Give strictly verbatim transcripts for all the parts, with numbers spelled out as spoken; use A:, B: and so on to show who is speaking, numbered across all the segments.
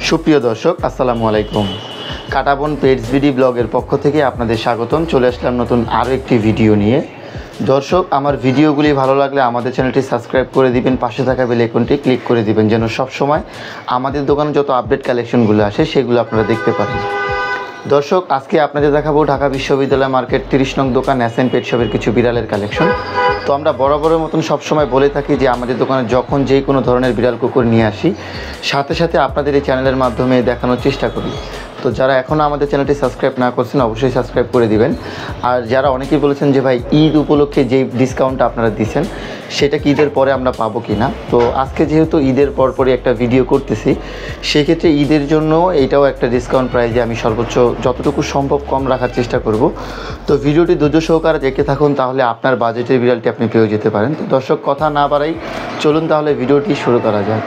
A: সুপ্রিয় দর্শক আসসালামু আলাইকুম। কাটাবন পেটস বিডি ব্লগের পক্ষ থেকে আপনাদের স্বাগতম। চলে আসলাম নতুন আরও একটি ভিডিও নিয়ে। দর্শক, আমার ভিডিওগুলি ভালো লাগলে আমাদের চ্যানেলটি সাবস্ক্রাইব করে দিবেন, পাশে থাকা বেল আইকনটি ক্লিক করে দিবেন, যেন সবসময় আমাদের দোকানে যত আপডেট কালেকশনগুলো আসে সেগুলো আপনারা দেখতে পারেন। দর্শক, আজকে আপনাদের দেখাবো ঢাকা বিশ্ববিদ্যালয় মার্কেট তিরিশ নং দোকান এসএন পেট শপের কিছু বিড়ালের কালেকশন। তো আমরা বরাবরের মতন সবসময় বলে থাকি যে আমাদের দোকানে যখন যেই কোনো ধরনের বিড়াল কুকুর নিয়ে আসি, সাথে সাথে আপনাদের এই চ্যানেলের মাধ্যমে দেখানোর চেষ্টা করি। তো যারা এখনও আমাদের চ্যানেলটি সাবস্ক্রাইব না করছেন অবশ্যই সাবস্ক্রাইব করে দিবেন। আর যারা অনেকেই বলেছেন যে ভাই ঈদ উপলক্ষে যেই ডিসকাউন্টটা আপনারা দিচ্ছেন সেটা কি ঈদের পরে আমরা পাবো কি না, তো আজকে যেহেতু ঈদের পরপরই একটা ভিডিও করতেছি, সেক্ষেত্রে ঈদের জন্য এইটাও একটা ডিসকাউন্ট প্রাইজে আমি সর্বোচ্চ যতটুকু সম্ভব কম রাখার চেষ্টা করব। তো ভিডিওটি ধৈর্য সহকারে দেখতে থাকুন, তাহলে আপনার বাজেটের বিড়ালটি আপনি পেয়ে যেতে পারেন। তো দর্শক, কথা না বাড়াই, চলুন তাহলে ভিডিওটি শুরু করা যাক।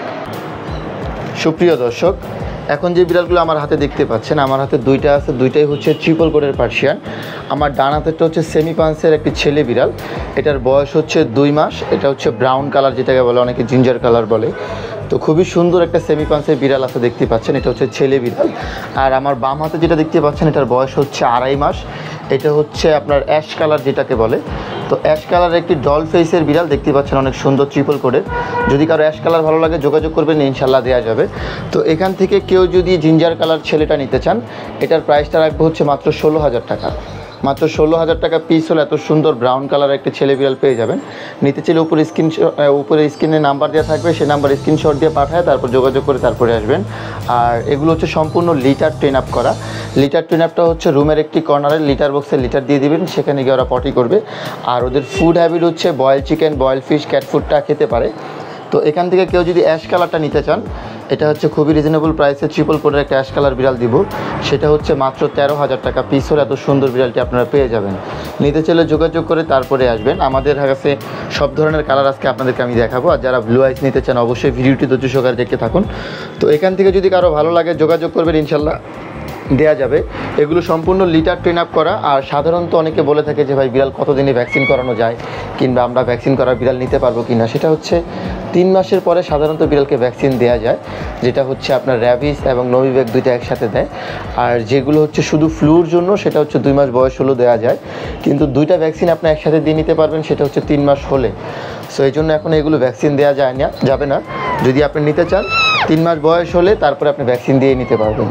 A: সুপ্রিয় দর্শক, এখন যে বিড়ালগুলো আমার হাতে দেখতে পাচ্ছেন, আমার হাতে দুইটা আছে, দুইটাই হচ্ছে ট্রিপল কোটের পার্সিয়ান। আমার ডান হাতেরটা হচ্ছে সেমি পান্সের একটি ছেলে বিড়াল, এটার বয়স হচ্ছে দুই মাস। এটা হচ্ছে ব্রাউন কালার, যেটাকে বলে অনেকে জিঞ্জার কালার বলে। তো খুবই সুন্দর একটা সেমি পান্সের বিড়াল আছে, দেখতে পাচ্ছেন, এটা হচ্ছে ছেলে বিড়াল। আর আমার বাম হাতে যেটা দেখতে পাচ্ছেন, এটার বয়স হচ্ছে আড়াই মাস। এটা হচ্ছে আপনার অ্যাশ কালার, যেটাকে বলে। তো অ্যাশ কালার একটি ডল ফেসের বিড়াল, দেখতে পাচ্ছেন অনেক সুন্দর ট্রিপল কোডের। যদি কারো অ্যাশ কালার ভালো লাগে যোগাযোগ করবেন, ইনশাল্লাহ দেওয়া যাবে। তো এখান থেকে কেউ যদি জিঞ্জার কালার ছেলেটা নিতে চান, এটার প্রাইসটা রাখবো হচ্ছে মাত্র ষোলো হাজার টাকা। মাত্র ষোলো হাজার টাকা পিস হলে এত সুন্দর ব্রাউন কালার একটা ছেলে বিড়াল পেয়ে যাবেন। নিতে চাইলে উপরে স্ক্রিন উপরে স্ক্রিনে নাম্বার দেওয়া থাকবে, সেই নাম্বার স্ক্রিনশট দিয়ে পাঠায় তারপর যোগাযোগ করে তারপরে আসবেন। আর এগুলো হচ্ছে সম্পূর্ণ লিটার ট্রেন আপ করা। লিটার ট্রেন আপটা হচ্ছে রুমের একটি কর্নারে লিটার বক্সে লিটার দিয়ে দিবেন, সেখানে গিয়ে ওরা পটি করবে। আর ওদের ফুড হ্যাবিট হচ্ছে boil chicken, boil fish, cat ফুডটা খেতে পারে। তো এখান থেকে কেউ যদি অ্যাশ কালারটা নিতে চান, এটা হচ্ছে খুবই রিজনেবল প্রাইসে ট্রিপল কোডের একটা অ্যাশ কালার বিড়াল দিব। সেটা হচ্ছে মাত্র তেরো হাজার টাকা পিস হলে এত সুন্দর বিড়ালটি আপনারা পেয়ে যাবেন। নিতে চাইলে যোগাযোগ করে তারপরে আসবেন। আমাদের কাছে সব ধরনের কালার আজকে আপনাদেরকে আমি দেখাবো। আর যারা ব্লু আইস নিতে চান অবশ্যই ভিডিওটি ধৈর্য সহকারে দেখতে থাকুন। তো এখান থেকে যদি কারো ভালো লাগে যোগাযোগ করবেন, ইনশাল্লাহ দেওয়া যাবে। এগুলো সম্পূর্ণ লিটার ট্রেন আপ করা। আর সাধারণত অনেকে বলে থাকে যে ভাই বিড়াল কতদিনে ভ্যাকসিন করানো যায়, কিংবা আমরা ভ্যাকসিন করা বিড়াল নিতে পারবো কি না। সেটা হচ্ছে তিন মাসের পরে সাধারণত বিড়ালকে ভ্যাকসিন দেওয়া যায়, যেটা হচ্ছে আপনার র্যাবিস এবং নোভিভ্যাক দুইটা একসাথে দেয়। আর যেগুলো হচ্ছে শুধু ফ্লুর জন্য, সেটা হচ্ছে দুই মাস বয়স হলেও দেওয়া যায়। কিন্তু দুইটা ভ্যাকসিন আপনি একসাথে দিয়ে নিতে পারবেন, সেটা হচ্ছে তিন মাস হলে। সো এই জন্য এখন এগুলো ভ্যাকসিন দেওয়া যায় না, যাবে না। যদি আপনি নিতে চান তিন মাস বয়স হলে তারপরে আপনি ভ্যাকসিন দিয়ে নিতে পারবেন।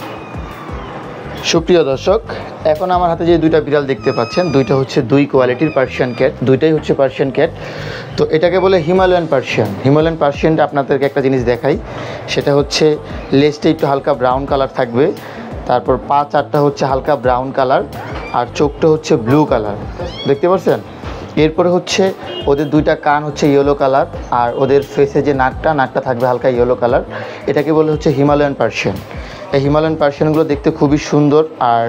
A: সুপ্রিয় দর্শক, এখন আমার হাতে যে দুইটা বিড়াল দেখতে পাচ্ছেন, দুইটা হচ্ছে দুই কোয়ালিটির পার্সিয়ান ক্যাট, দুইটাই হচ্ছে পার্সিয়ান ক্যাট। তো এটাকে বলে হিমালয়ান পার্সিয়ান। হিমালয়ান পার্সিয়ানটা আপনাদেরকে একটা জিনিস দেখাই, সেটা হচ্ছে লেজটা একটু হালকা ব্রাউন কালার থাকবে, তারপর পা চারটা হচ্ছে হালকা ব্রাউন কালার, আর চোখটা হচ্ছে ব্লু কালার, দেখতে পাচ্ছেন। এরপরে হচ্ছে ওদের দুইটা কান হচ্ছে ইয়েলো কালার, আর ওদের ফেসে যে নাকটা নাকটা থাকবে হালকা ইয়েলো কালার। এটাকে বলে হচ্ছে হিমালয়ান পার্সিয়ান। এই হিমালয়ান পার্সিয়ানগুলো দেখতে খুবই সুন্দর, আর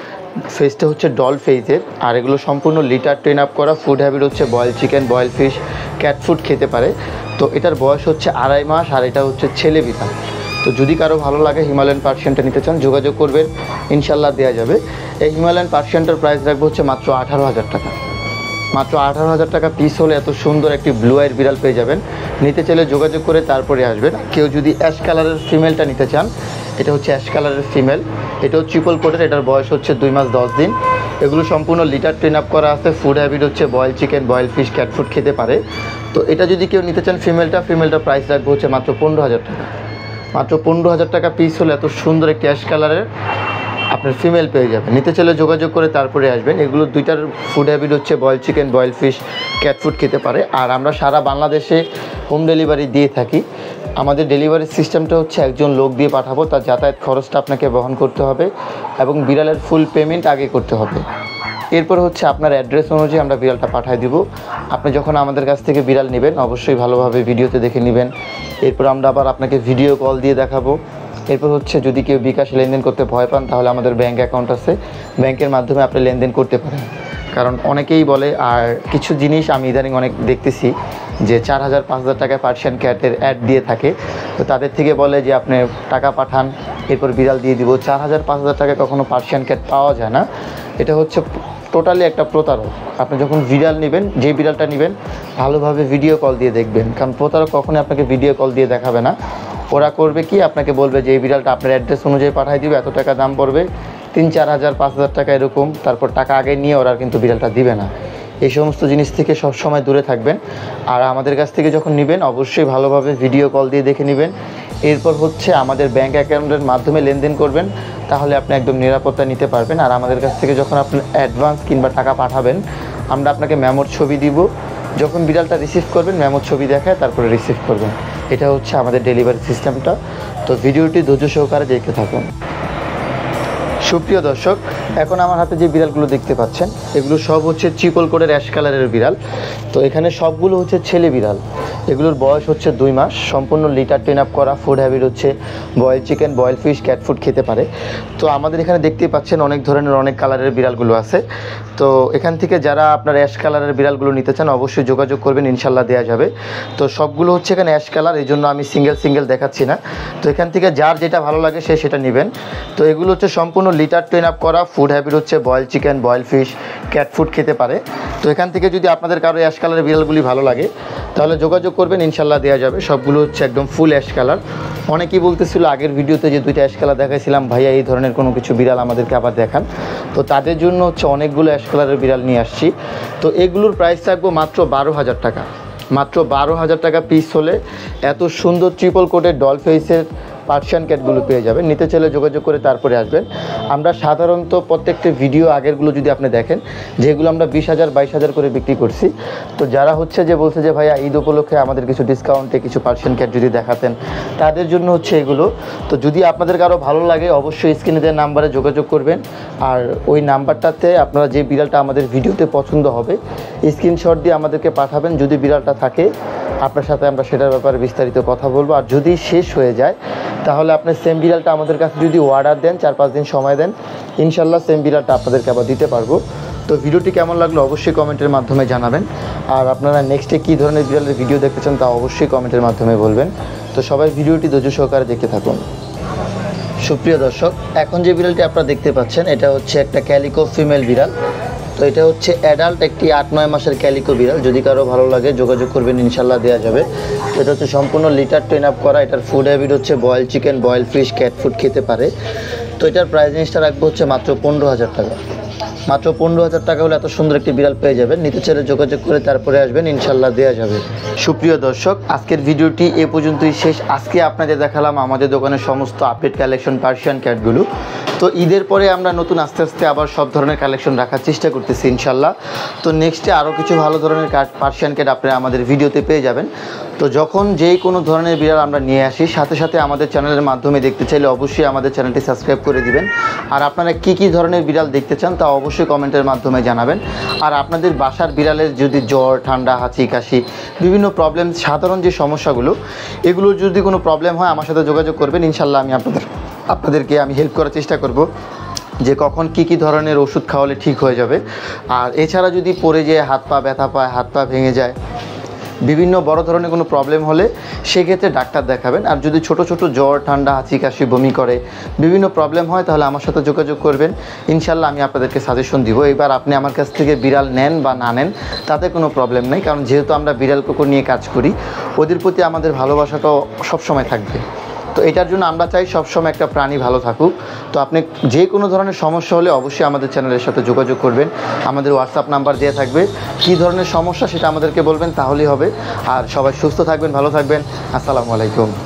A: ফেসটা হচ্ছে ডল ফেসের। আর এগুলো সম্পূর্ণ লিটার ট্রেন আপ করা। ফুড হ্যাবিট হচ্ছে boil chicken, boil fish, cat food খেতে পারে। তো এটার বয়স হচ্ছে আড়াই মাস, আর এটা হচ্ছে ছেলে বিড়াল। তো যদি কারো ভালো লাগে হিমালয়ান পার্সিয়ানটা নিতে চান যোগাযোগ করবেন, ইনশাল্লাহ দেওয়া যাবে। এই হিমালয়ান পার্সিয়ানটার প্রাইস রাখবো হচ্ছে মাত্র আঠারো হাজার টাকা। মাত্র আঠারো হাজার টাকা পিস হলে এত সুন্দর একটি ব্লু আইয়ের বিড়াল পেয়ে যাবেন। নিতে চাইলে যোগাযোগ করে তারপরে আসবেন। কেউ যদি অ্যাশ কালারের ফিমেলটা নিতে চান, এটা হচ্ছে অ্যাশ কালারের ফিমেল, এটাও ট্রিপল কোটের, এটার বয়স হচ্ছে দুই মাস দশ দিন। এগুলো সম্পূর্ণ লিটার ট্রেন আপ করা আছে। ফুড হ্যাবিট হচ্ছে boil chicken, boil fish, cat food খেতে পারে। তো এটা যদি কেউ নিতে চান ফিমেলটা, ফিমেলটার প্রাইস রাখবো হচ্ছে মাত্র পনেরো হাজার টাকা। মাত্র পনেরো হাজার টাকা পিস হলে এত সুন্দর একটি অ্যাশ কালারের আপনার ফিমেল পেয়ে যাবেন। নিতে চাইলে যোগাযোগ করে তারপরে আসবেন। এগুলো দুইটার ফুড হ্যাবিট হচ্ছে boil chicken, boil fish, cat food খেতে পারে। আর আমরা সারা বাংলাদেশে হোম ডেলিভারি দিয়ে থাকি। আমাদের ডেলিভারি সিস্টেমটা হচ্ছে একজন লোক দিয়ে পাঠাবো, তার যাতায়াত খরচটা আপনাকে বহন করতে হবে এবং বিড়ালের ফুল পেমেন্ট আগে করতে হবে। এরপর হচ্ছে আপনার অ্যাড্রেস অনুযায়ী আমরা বিড়ালটা পাঠিয়ে দিব। আপনি যখন আমাদের কাছ থেকে বিড়াল নেবেন অবশ্যই ভালোভাবে ভিডিওতে দেখে নেবেন। এরপর আমরা আবার আপনাকে ভিডিও কল দিয়ে দেখাবো। এরপর হচ্ছে যদি কেউ বিকাশ লেনদেন করতে ভয় পান, তাহলে আমাদের ব্যাঙ্ক অ্যাকাউন্ট আছে, ব্যাংকের মাধ্যমে আপনি লেনদেন করতে পারেন। কারণ অনেকেই বলে, আর কিছু জিনিস আমি ইদানিং অনেক দেখতেছি যে চার হাজার পাঁচ হাজার টাকায় পার্সিয়ান ক্যাটের অ্যাড দিয়ে থাকে। তো তাদের থেকে বলে যে আপনি টাকা পাঠান, এরপর বিড়াল দিয়ে দিব। চার হাজার পাঁচ হাজার টাকায় কখনো পার্সিয়ান ক্যাট পাওয়া যায় না। এটা হচ্ছে টোটালি একটা প্রতারক। আপনি যখন বিড়াল নেবেন, যে বিড়ালটা নেবেন ভালোভাবে ভিডিও কল দিয়ে দেখবেন, কারণ প্রতারক কখনোই আপনাকে ভিডিও কল দিয়ে দেখাবে না। ওরা করবে কি, আপনাকে বলবে যে এই বিড়ালটা আপনার অ্যাড্রেস অনুযায়ী পাঠিয়ে দিবে, এত টাকা দাম পড়বে, তিন চার হাজার পাঁচ হাজার টাকা এরকম, তারপর টাকা আগে নিয়ে ওরা কিন্তু বিড়ালটা দিবে না। এই সমস্ত জিনিস থেকে সবসময় দূরে থাকবেন। আর আমাদের কাছ থেকে যখন নেবেন অবশ্যই ভালোভাবে ভিডিও কল দিয়ে দেখে নেবেন। এরপর হচ্ছে আমাদের ব্যাঙ্ক অ্যাকাউন্টের মাধ্যমে লেনদেন করবেন, তাহলে আপনি একদম নিরাপত্তা নিতে পারবেন। আর আমাদের কাছ থেকে যখন আপনি অ্যাডভান্স কিংবা টাকা পাঠাবেন, আমরা আপনাকে মেমোর ছবি দিব, যখন বিড়ালটা রিসিভ করবেন মেমোর ছবি দেখায় তারপরে রিসিভ করবেন। এটা হচ্ছে আমাদের ডেলিভারি সিস্টেমটা। তো ভিডিওটি ধৈর্য সহকারে দেখতে থাকুন। সুপ্রিয় দর্শক, এখন আমার হাতে যে বিড়ালগুলো দেখতে পাচ্ছেন এগুলো সব হচ্ছে ট্রিপল কোটের অ্যাশ কালারের বিড়াল। তো এখানে সবগুলো হচ্ছে ছেলে বিড়াল। এগুলোর বয়স হচ্ছে দুই মাস, সম্পূর্ণ লিটার ট্রেন আপ করা। ফুড হ্যাবিট হচ্ছে boil chicken, boil fish, cat food খেতে পারে। তো আমাদের এখানে দেখতেই পাচ্ছেন অনেক ধরনের অনেক কালারের বিড়ালগুলো আছে। তো এখান থেকে যারা আপনার অ্যাশ কালারের বিড়ালগুলো নিতে চান অবশ্যই যোগাযোগ করবেন, ইনশাল্লাহ দেওয়া যাবে। তো সবগুলো হচ্ছে এখানে অ্যাশ কালার, এই জন্য আমি সিঙ্গেল সিঙ্গেল দেখাচ্ছি না। তো এখান থেকে যার যেটা ভালো লাগে সে সেটা নেবেন। তো এগুলো হচ্ছে সম্পূর্ণ লিটার ট্রেন আপ করা। ফুড হ্যাবিট হচ্ছে boil chicken, boil fish, cat food খেতে পারে। তো এখান থেকে যদি আপনাদের কারো অ্যাশ কালারের বিড়ালগুলি ভালো লাগে তাহলে যোগাযোগ করবেন, ইনশাল্লাহ দেওয়া যাবে। সবগুলো হচ্ছে একদম ফুল অ্যাশ কালার। অনেকেই বলতেছিল আগের ভিডিওতে যে দুইটা অ্যাশ কালার দেখাইছিলাম, ভাইয়া এই ধরনের কোনো কিছু বিড়াল আমাদেরকে আবার দেখান। তো তাদের জন্য হচ্ছে অনেকগুলো অ্যাশ কালারের বিড়াল নিয়ে আসছি। তো এগুলোর প্রাইস থাকবো মাত্র বারো হাজার টাকা। মাত্র বারো হাজার টাকা পিস হলে এত সুন্দর ট্রিপল কোটের ডল ফেসের পার্সিয়ান ক্যাটগুলো পেয়ে যাবেন। নিতে চাইলে যোগাযোগ করে তারপরে আসবেন। আমরা সাধারণত প্রত্যেকটা ভিডিও আগেরগুলো যদি আপনি দেখেন, যেগুলো আমরা বিশ হাজার বাইশ হাজার করে বিক্রি করছি। তো যারা হচ্ছে যে বলছে যে ভাইয়া ঈদ উপলক্ষে আমাদের কিছু ডিসকাউন্টে কিছু পার্সিয়ান ক্যাট যদি দেখাতেন, তাদের জন্য হচ্ছে এগুলো। তো যদি আপনাদের কারো ভালো লাগে অবশ্যই স্ক্রিনে দেওয়া নাম্বারে যোগাযোগ করবেন। আর ওই নাম্বারটাতে আপনারা যে বিড়ালটা আমাদের ভিডিওতে পছন্দ হবে স্ক্রিনশট দিয়ে আমাদেরকে পাঠাবেন। যদি বিড়ালটা থাকে আপনার সাথে আমরা সেটার ব্যাপারে বিস্তারিত কথা বলবো। আর যদি শেষ হয়ে যায় তাহলে আপনি সেম বিড়ালটা আমাদের কাছে যদি অর্ডার দেন, চার পাঁচ দিন সময় দেন, ইনশাল্লাহ সেম বিড়ালটা আপনাদেরকে আবার দিতে পারবো। তো ভিডিওটি কেমন লাগলো অবশ্যই কমেন্টের মাধ্যমে জানাবেন। আর আপনারা নেক্সটে কী ধরনের বিড়ালের ভিডিও দেখতে চান তা অবশ্যই কমেন্টের মাধ্যমে বলবেন। তো সবাই ভিডিওটি ধৈর্য সহকারে দেখতে থাকুন। সুপ্রিয় দর্শক, এখন যে বিড়ালটি আপনারা দেখতে পাচ্ছেন এটা হচ্ছে একটা ক্যালিকো ফিমেল বিড়াল। তো এটা হচ্ছে অ্যাডাল্ট একটি আট নয় মাসের ক্যালিকো বিড়াল। যদি কারো ভালো লাগে যোগাযোগ করবেন, ইনশাল্লাহ দেওয়া যাবে। এটা হচ্ছে সম্পূর্ণ লিটার ট্রেন আপ করা। এটার ফুড হ্যাবিট হচ্ছে boil chicken, boil fish, cat food খেতে পারে। তো এটার প্রাইস জিনিসটা রাখবো হচ্ছে মাত্র পনেরো হাজার টাকা। মাত্র পনেরো হাজার টাকা হলে এত সুন্দর একটি বিড়াল পেয়ে যাবেন। নিতে চাইলে যোগাযোগ করে তারপরে আসবেন, ইনশাল্লাহ দেওয়া যাবে। সুপ্রিয় দর্শক, আজকের ভিডিওটি এ পর্যন্তই শেষ। আজকে আপনাদের দেখালাম আমাদের দোকানের সমস্ত আপডেট কালেকশন পার্সিয়ান ক্যাটগুলো। তো ঈদের পরে আমরা নতুন আস্তে আস্তে আবার সব ধরনের কালেকশন রাখার চেষ্টা করতেছি ইনশাল্লাহ। তো নেক্সটে আরও কিছু ভালো ধরনের পার্সিয়ান ক্যাট আপনারা আমাদের ভিডিওতে পেয়ে যাবেন। তো যখন যেই কোনো ধরনের বিড়াল আমরা নিয়ে আসি সাথে সাথে আমাদের চ্যানেলের মাধ্যমে দেখতে চাইলে অবশ্যই আমাদের চ্যানেলটি সাবস্ক্রাইব করে দিবেন। আর আপনারা কী কী ধরনের বিড়াল দেখতে চান তা অবশ্যই কমেন্টের মাধ্যমে জানাবেন। আর আপনাদের বাসার বিড়ালের যদি জ্বর, ঠান্ডা, হাঁচি, কাশি, বিভিন্ন প্রবলেম, সাধারণ যে সমস্যাগুলো, এগুলো যদি কোনো প্রবলেম হয় আমার সাথে যোগাযোগ করবেন, ইনশাল্লাহ আমি আপনাদের আপনাদেরকে আমি হেল্প করার চেষ্টা করব যে কখন কি কি ধরনের ওষুধ খাওয়ালে ঠিক হয়ে যাবে। আর এছাড়া যদি পড়ে যেয়ে হাত পা ব্যথা পায়, হাত পা ভেঙে যায়, বিভিন্ন বড় ধরনের কোনো প্রবলেম হলে সেক্ষেত্রে ডাক্তার দেখাবেন। আর যদি ছোট ছোট জ্বর, ঠান্ডা, হাঁচি, কাশি, বমি করে, বিভিন্ন প্রবলেম হয় তাহলে আমার সাথে যোগাযোগ করবেন, ইনশাল্লাহ আমি আপনাদেরকে সাজেশন দিব। এবার আপনি আমার কাছ থেকে বিড়াল নেন বা না নেন তাতে কোনো প্রবলেম নেই, কারণ যেহেতু আমরা বিড়াল কুকুর নিয়ে কাজ করি ওদের প্রতি আমাদের ভালোবাসাটাও সবসময় থাকবে। তো এটার জন্য আমরা চাই সবসময় একটা প্রাণী ভালো থাকুক। তো আপনি যে কোনো ধরনের সমস্যা হলে অবশ্যই আমাদের চ্যানেলের সাথে যোগাযোগ করবেন। আমাদের হোয়াটসঅ্যাপ নাম্বার দেওয়া থাকবে, কী ধরনের সমস্যা সেটা আমাদেরকে বলবেন, তাহলেই হবে। আর সবাই সুস্থ থাকবেন, ভালো থাকবেন। আসসালামু আলাইকুম।